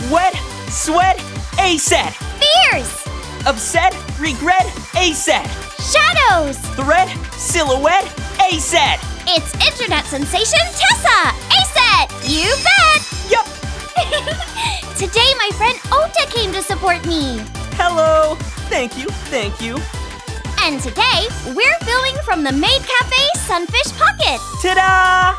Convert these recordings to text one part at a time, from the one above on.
Wet, sweat, A-set. Fears. Upset, regret, A-set. Shadows. Thread, silhouette, A-set. It's internet sensation Tessa. A-set. You bet. Yup. Today my friend Ota came to support me. Hello. Thank you, thank you. And today we're filming from the Maid Cafe Sunfish Pocket. Ta-da!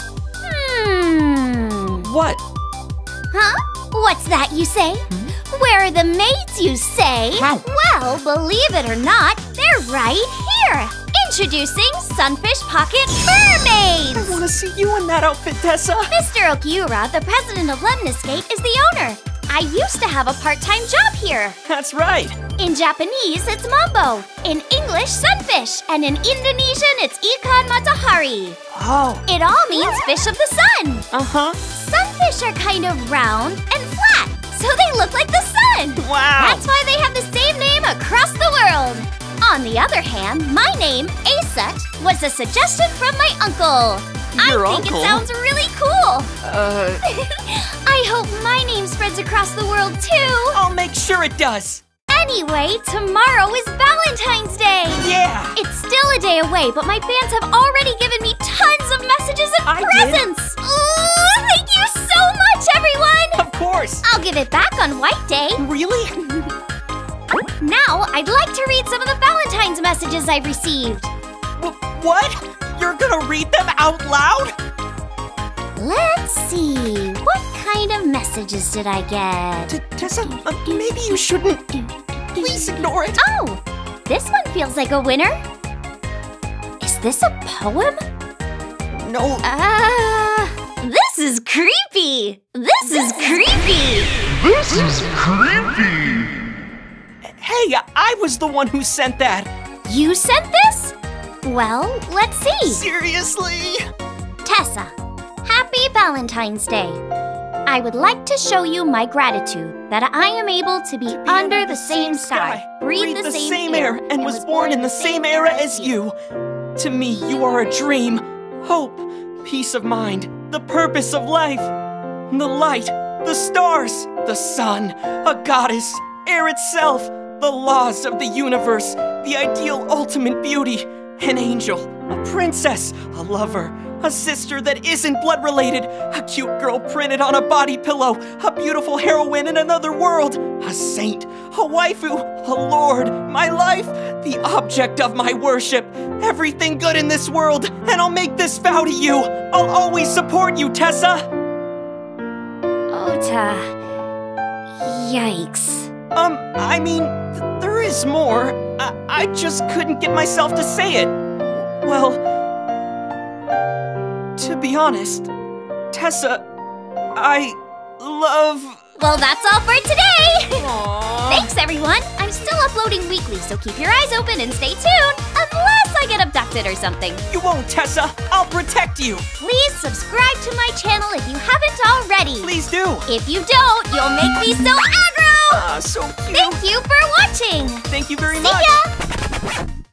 What? Huh? What's that you say? Where are the maids, you say? Wow. Well, believe it or not, they're right here. Introducing Sunfish Pocket Mermaids. I want to see you in that outfit, Tessa. Mr. Okiura, the president of Lemniscate, is the owner. I used to have a part-time job here. That's right. In Japanese, it's Mambo. In English, Sunfish. And in Indonesian, it's Ikan Matahari. Oh. It all means fish of the sun. Uh-huh. Sunfish are kind of round and flat, so they look like the sun. Wow. That's why they have the same name across the world. On the other hand, my name, Aset, was a suggestion from my uncle. Your I think uncle? it sounds really cool. I hope my name spreads across the world too. I'll make sure it does. Anyway, tomorrow is Valentine's Day. Yeah. It's still a day away, but my fans have already given me tons of messages and I did. presents. Ooh, thank you so much, everyone. Of course. I'll give it back on White Day. Really? Now, I'd like to read some of the Valentine's messages I've received. What? You're gonna read them out loud? Let's see. What kind of messages did I get? Tessa, maybe you shouldn't. Please ignore it. Oh, this one feels like a winner. Is this a poem? No. This is creepy. This is creepy. This is creepy! Hey, I was the one who sent that. You sent this? Well, let's see. Seriously? Tessa, happy Valentine's Day. I would like to show you my gratitude that I am able to be under the same sky, breathe the same air, and was born in the same era as you. To me, you are a dream, hope, peace of mind, the purpose of life, the light, the stars, the sun, a goddess, air itself, the laws of the universe, the ideal ultimate beauty, an angel, a princess, a lover, a sister that isn't blood-related, a cute girl printed on a body pillow, a beautiful heroine in another world, a saint, a waifu, a lord, my life, the object of my worship, everything good in this world, and I'll make this vow to you. I'll always support you, Tessa. Ota. Yikes. I mean, there is more. I just couldn't get myself to say it. Well, to be honest, Tessa, I love... Well, that's all for today. Aww. Thanks, everyone. I'm still uploading weekly, so keep your eyes open and stay tuned. Unless I get abducted or something. You won't, Tessa. I'll protect you. Please subscribe to my channel if you haven't already. Please do. If you don't, you'll make me so aggro. So cute. Thank you for watching. Thank you very See much. ya.